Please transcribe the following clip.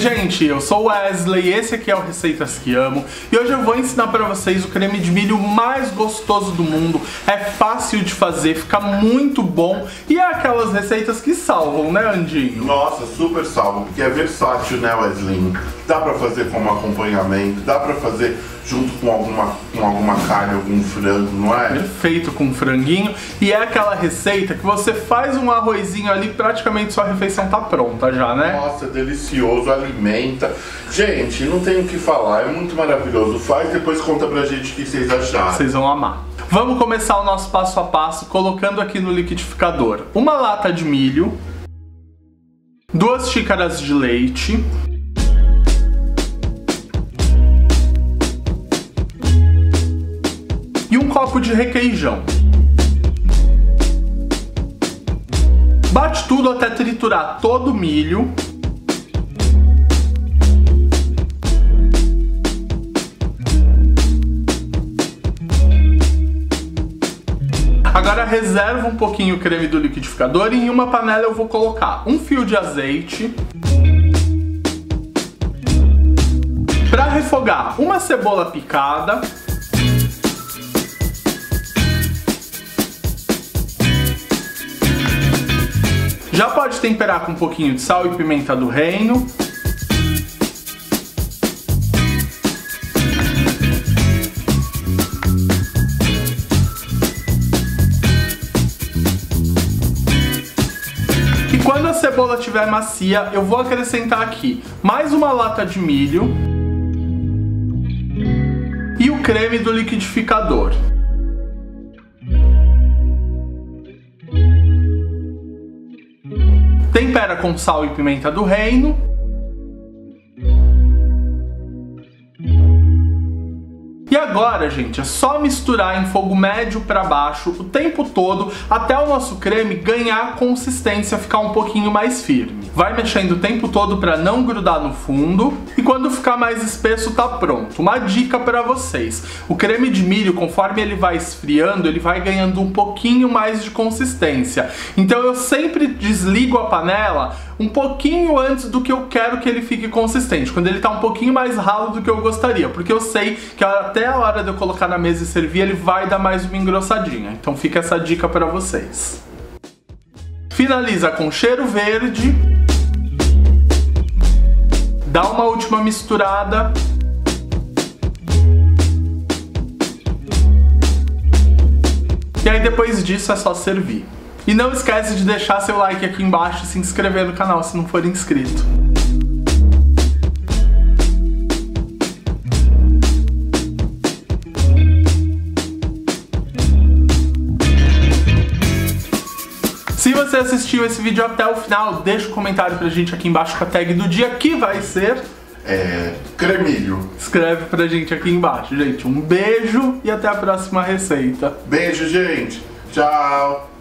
gente, eu sou o Wesley, esse aqui é o Receitas que Amo e hoje eu vou ensinar pra vocês o creme de milho mais gostoso do mundo. É fácil de fazer, fica muito bom e é aquelas receitas que salvam, né, Andinho? Nossa, super salvam, porque é versátil, né, Wesley? Dá pra fazer como acompanhamento, dá pra fazer junto com alguma carne, algum frango, não é? Perfeito, com franguinho. E é aquela receita que você faz um arrozinho ali, praticamente sua refeição tá pronta já, né? Nossa, delicioso, alimenta. Gente, não tem o que falar, é muito maravilhoso. Faz, depois conta pra gente o que vocês acharam. Vocês vão amar. Vamos começar o nosso passo a passo colocando aqui no liquidificador uma lata de milho, 2 xícaras de leite, e um copo de requeijão. Bate tudo até triturar todo o milho. Agora reserva um pouquinho o creme do liquidificador e em uma panela eu vou colocar um fio de azeite. Para refogar, uma cebola picada. Já pode temperar com um pouquinho de sal e pimenta do reino. E quando a cebola estiver macia, eu vou acrescentar aqui mais uma lata de milho e o creme do liquidificador. Tempera com sal e pimenta do reino. E agora, gente, é só misturar em fogo médio para baixo o tempo todo até o nosso creme ganhar consistência, ficar um pouquinho mais firme. Vai mexendo o tempo todo para não grudar no fundo e quando ficar mais espesso tá pronto. Uma dica para vocês: o creme de milho, conforme ele vai esfriando, ele vai ganhando um pouquinho mais de consistência. Então eu sempre desligo a panela um pouquinho antes do que eu quero que ele fique consistente, quando ele tá um pouquinho mais ralo do que eu gostaria, porque eu sei que até a hora de eu colocar na mesa e servir ele vai dar mais uma engrossadinha. Então fica essa dica para vocês. Finaliza com cheiro verde. Dá uma última misturada. E aí depois disso é só servir. E não esquece de deixar seu like aqui embaixo e se inscrever no canal se não for inscrito. Se você assistiu esse vídeo até o final, deixa um comentário pra gente aqui embaixo com a tag do dia, que vai ser... cremilho. Escreve pra gente aqui embaixo, gente. Um beijo e até a próxima receita. Beijo, gente. Tchau.